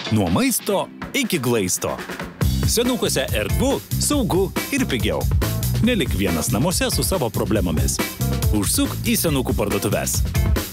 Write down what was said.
Nuo maisto iki glaisto. Senukuose erdvu, saugu ir pigiau. Nelik vienas namuose su savo problemomis. Užsuk į senukų parduotuves.